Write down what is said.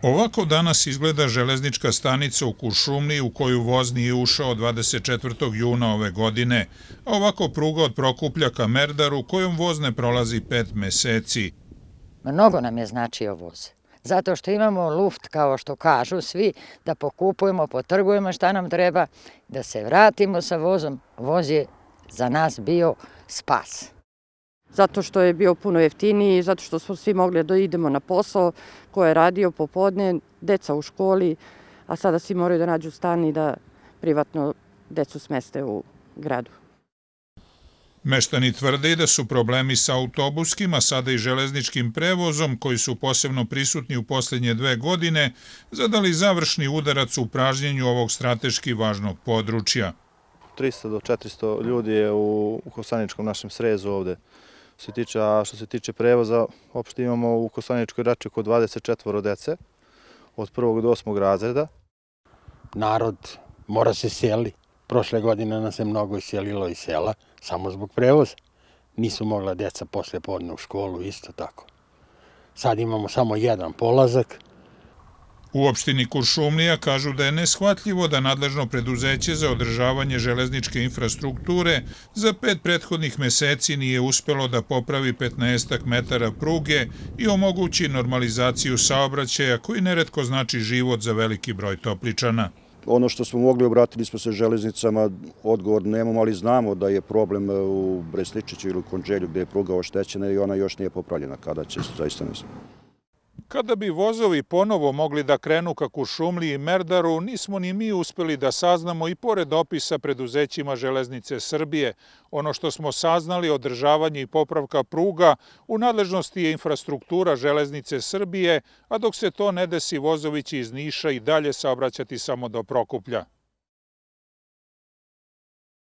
Ovako danas izgleda železnička stanica u Kuršumliji u koju voz nije ušao 24. juna ove godine, a ovako pruga od Prokuplja ka Merdaru kojom voz ne prolazi 5 meseci. Mnogo nam je značio voz, zato što imamo luft, kao što kažu svi, da pokupujemo, potrgujemo šta nam treba, da se vratimo sa vozom. Voz je za nas bio spas. Zato što je bio puno jeftiniji, zato što smo svi mogli da idemo na posao, ko je radio popodne, deca u školi, a sada svi moraju da nađu stan i da privatno decu smeste u gradu. Meštani tvrde da su problemi sa autobuskim, a sada i železničkim prevozom, koji su posebno prisutni u posljednje 2 godine, zadali završni udarac u pražnjenju ovog strateški važnog područja. 300 do 400 ljudi je u Kosaničkom našem srezu ovde. Što se tiče prevoza, opšte imamo u Kosaničkoj Rači oko 24 dece, od 1. do 8. razreda. Narod mora se seli. Prošle godine nas je mnogo iselilo iz sela, samo zbog prevoza. Nisu mogla deca posle podne u školu, isto tako. Sad imamo samo jedan polazak. U opštini Kuršumlija kažu da je neshvatljivo da nadležno preduzeće za održavanje železničke infrastrukture za 5 prethodnih meseci nije uspelo da popravi 15 metara pruge i omogući normalizaciju saobraćaja koji neretko znači život za veliki broj Topličana. Ono što smo mogli, obratili smo se železnicama, odgovor nemamo, ali znamo da je problem u Bresličiću ili u Konđelju gde je pruga oštećena i ona još nije popravljena. Kada će, zaista ne znam. Kada bi vozovi ponovo mogli da krenu ka Kuršumliji i Merdaru, nismo ni mi uspeli da saznamo i pored opisa preduzećima Železnice Srbije. Ono što smo saznali, održavanje i popravka pruga, u nadležnosti je infrastruktura Železnice Srbije, a dok se to ne desi, vozovi će iz Niša i dalje saobraćati samo do Prokuplja.